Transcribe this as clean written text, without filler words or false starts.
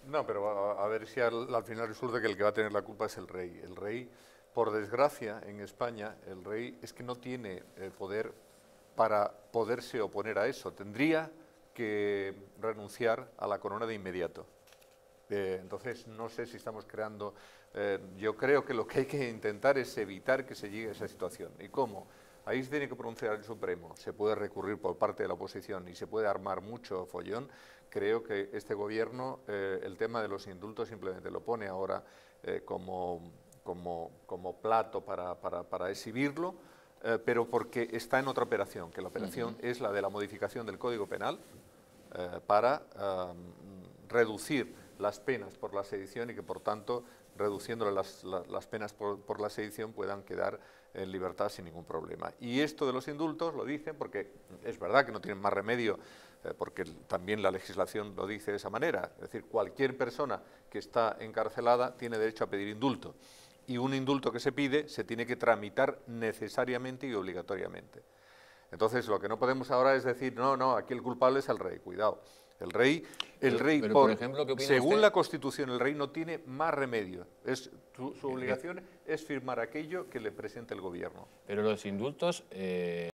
No, pero a ver si al final resulta que el que va a tener la culpa es el rey. El rey, por desgracia, en España, el rey es que no tiene poder para poderse oponer a eso. Tendría que renunciar a la corona de inmediato. Entonces, no sé si estamos creando... yo creo que lo que hay que intentar es evitar que se llegue a esa situación. ¿Y cómo? Ahí se tiene que pronunciar el Supremo, se puede recurrir por parte de la oposición y se puede armar mucho follón. Creo que este gobierno, el tema de los indultos simplemente lo pone ahora como plato para exhibirlo, pero porque está en otra operación, que la operación es la de la modificación del Código Penal para reducir las penas por la sedición y que, por tanto, reduciendo las penas por la sedición puedan quedar en libertad sin ningún problema. Y esto de los indultos lo dicen porque es verdad que no tienen más remedio, porque también la legislación lo dice de esa manera. Es decir, cualquier persona que está encarcelada tiene derecho a pedir indulto. Y un indulto que se pide se tiene que tramitar necesariamente y obligatoriamente. Entonces, lo que no podemos ahora es decir, no, no, aquí el culpable es el rey, cuidado. El rey, por ejemplo, ¿qué opina según usted? la Constitución, el rey no tiene más remedio. Su obligación es firmar aquello que le presente el gobierno. Pero los indultos